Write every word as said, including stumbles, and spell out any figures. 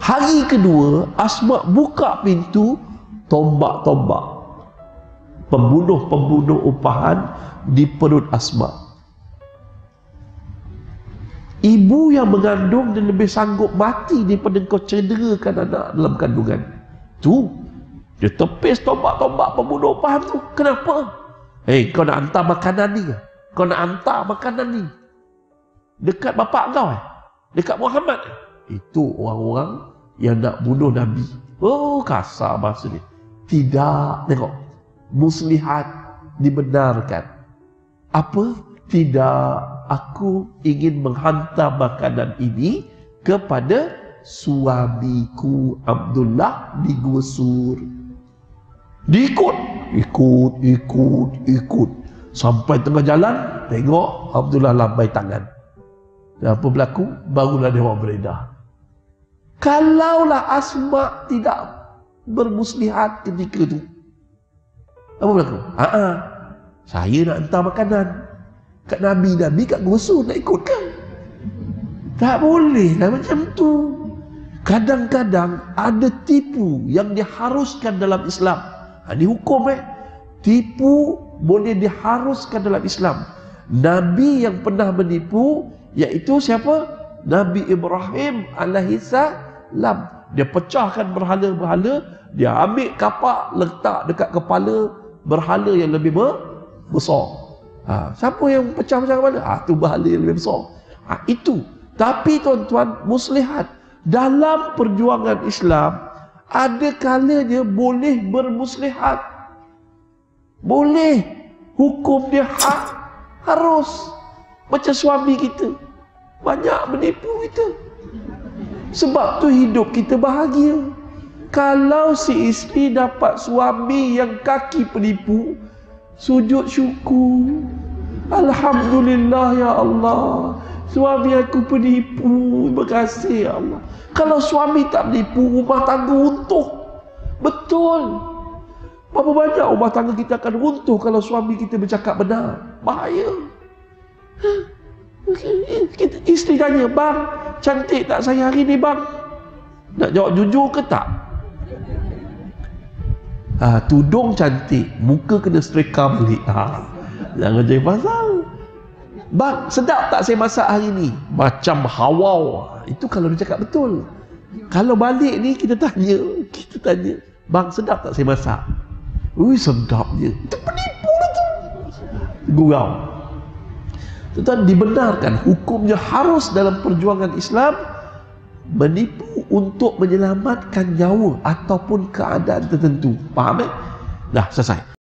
Hari kedua, Asma buka pintu, tombak-tombak. Pembunuh-pembunuh upahan di perut Asma. Ibu yang mengandung dan lebih sanggup mati daripada kau cederakan anak dalam kandungan. Tu, dia tepis tombak-tombak pembunuh upahan tu. Kenapa? Eh, hey, kau nak hantar makanan ni ke? Kau nak hantar makanan ni dekat bapak kau eh? Dekat Muhammad eh? Itu orang-orang yang nak bunuh Nabi. Oh, kasar bahasa ni. Tidak, tengok. Muslihat dibenarkan. Apa? Tidak, aku ingin menghantar makanan ini kepada suamiku Abdullah di Gua Sur. Diikut, ikut, ikut, ikut. Sampai tengah jalan, tengok Abdullah lambai tangan. Dan apa berlaku? Barulah dia orang beredar. Kalaulah Asma tidak bermuslihat ketika itu, apa berlaku? Haa, saya nak hantar makanan kat Nabi, Nabi kat Gua Sur, nak ikut kan? Tak boleh lah macam tu. Kadang-kadang ada tipu yang diharuskan dalam Islam. Ha, ini hukum eh. Tipu boleh diharuskan dalam Islam. Nabi yang pernah menipu, iaitu siapa? Nabi Ibrahim alaihi salam. Dia pecahkan berhala-berhala, dia ambil kapak letak dekat kepala berhala yang lebih besar. Ha, siapa yang pecah-pecah kepala? Ah, tu berhala yang lebih besar. Ha, itu. Tapi tuan-tuan, muslihat dalam perjuangan Islam ada kalanya boleh bermuslihat. Boleh. Hukum dia hak, harus. Macam suami kita banyak menipu kita. Sebab tu hidup kita bahagia. Kalau si isteri dapat suami yang kaki penipu, sujud syukur. Alhamdulillah ya Allah, suami aku penipu, terima kasih ya Allah. Kalau suami tak menipu, rumah tangga runtuh. Betul. Berapa banyak rumah tangga kita akan runtuh kalau suami kita bercakap benar. Bahaya. Kita, isteri tanya, bang, cantik tak saya hari ni bang? Nak jawab jujur ke tak? Ha, tudung cantik, muka kena setrika balik. Ha, jangan jadi pasal. Bang, sedap tak saya masak hari ni? Macam hawau. Itu kalau dia cakap betul. Kalau balik ni kita tanya, kita tanya, bang, sedap tak saya masak? Ui, sedapnya. Itu penipu lah tu. Gurau. Tuan-tuan, dibenarkan, hukumnya harus dalam perjuangan Islam menipu untuk menyelamatkan nyawa ataupun keadaan tertentu. Faham eh? Dah selesai.